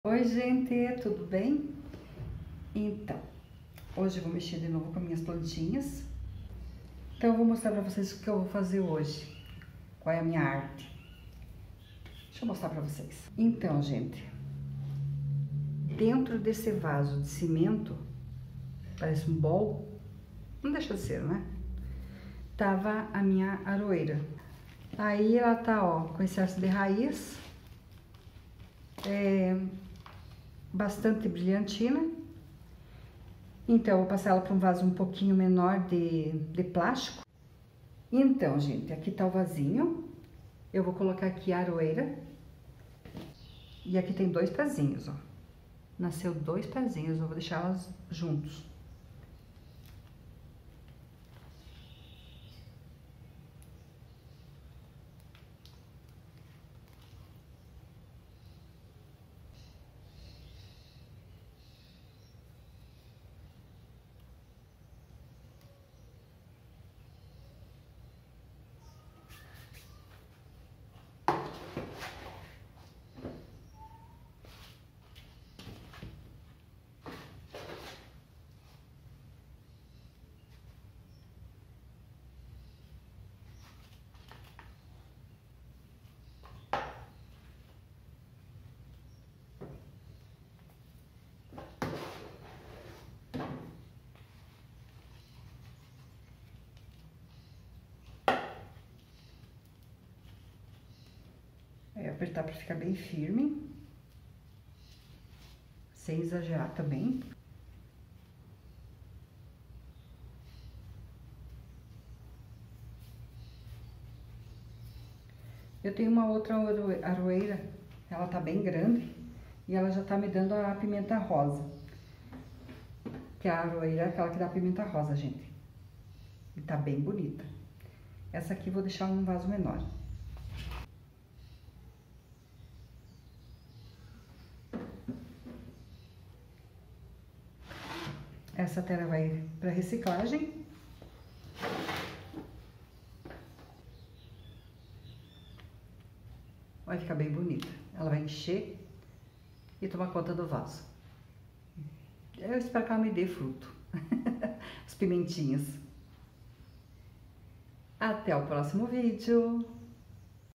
Oi gente, tudo bem? Então, hoje eu vou mexer de novo com minhas plantinhas. Então eu vou mostrar pra vocês o que eu vou fazer hoje. Qual é a minha arte. Deixa eu mostrar pra vocês. Então, gente, dentro desse vaso de cimento, parece um bowl, não deixa de ser, né? Tava a minha aroeira. Aí ela tá, ó, com excesso de raiz. Bastante brilhantina. Então, eu vou passar ela para um vaso um pouquinho menor de plástico. Então, gente, aqui tá o vasinho. Eu vou colocar aqui a aroeira. E aqui tem dois pezinhos, ó. Nasceu dois pezinhos, eu vou deixar elas juntos. Apertar para ficar bem firme, sem exagerar também. Eu tenho uma outra aroeira, ela tá bem grande e ela já tá me dando a pimenta rosa. Que a aroeira é aquela que dá pimenta rosa, gente. E tá bem bonita. Essa aqui eu vou deixar num vaso menor. Essa terra vai para reciclagem. Vai ficar bem bonita. Ela vai encher e tomar conta do vaso. Eu espero que ela me dê fruto. As pimentinhas. Até o próximo vídeo.